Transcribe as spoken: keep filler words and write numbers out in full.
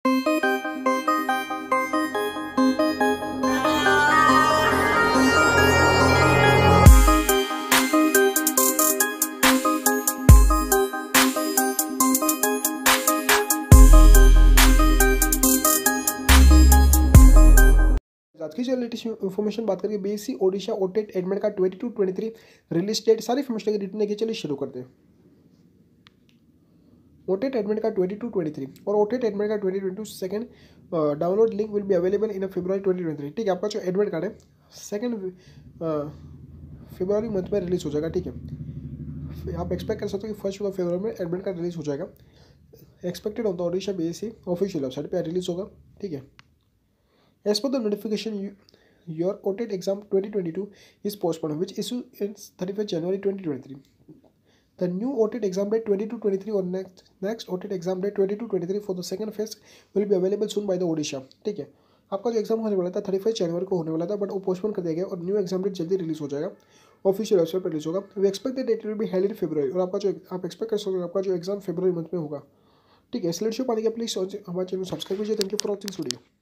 आज की जो लेटेस्ट इन्फॉर्मेशन बात करेंगे बीएससी ओडिशा ओटेट एडमिट का twenty two twenty three release date सारी इन्फॉर्मेशन की डिटेल देखिए। चलिए शुरू करते हैं। ओटेट एडमिट का ट्वेंटी टू ट्वेंटी थ्री और ओटेट एडमिट का twenty twenty two second download link will be available in February twenty twenty three. ठीक है, आपका जो एडमिट कार्ड है सेकंड फरवरी मंथ में रिलीज हो जाएगा। ठीक है, आप एक्सपेक्ट कर सकते हो कि फर्स्ट ऑफ फरवरी में एडमिट कार्ड रिलीज हो जाएगा। Expected on the Odisha BSC official website पर रिलीज होगा। ठीक है, as per the notification, you, your O T E T exam twenty twenty-two is postponed, which issue ends thirty-first January twenty twenty-three. The new O T E T exam date twenty-two twenty-three or next next O T E T exam date twenty-two twenty-three for the second phase will be available soon by the Odisha. ठीक है, आपका जो exam होने वाला था thirty first जनवरी को होने वाला था, बट वो पोस्टपोन कर दिया गया और न्यू एग्जाम डेट जल्दी रिलीज हो जाएगा। ऑफिशियल वेबसाइट पर रिलीज होगा। We expect the date will be held in February, और आपका जो आप एक्सपेक्ट कर सकते हो आपका जो एग्जाम फरवरी मंथ में होगा। ठीक है, स्लाइड शो पाने के प्लीज हमारे चैनल सब्सक्राइब कीजिए। Thank you for watching video.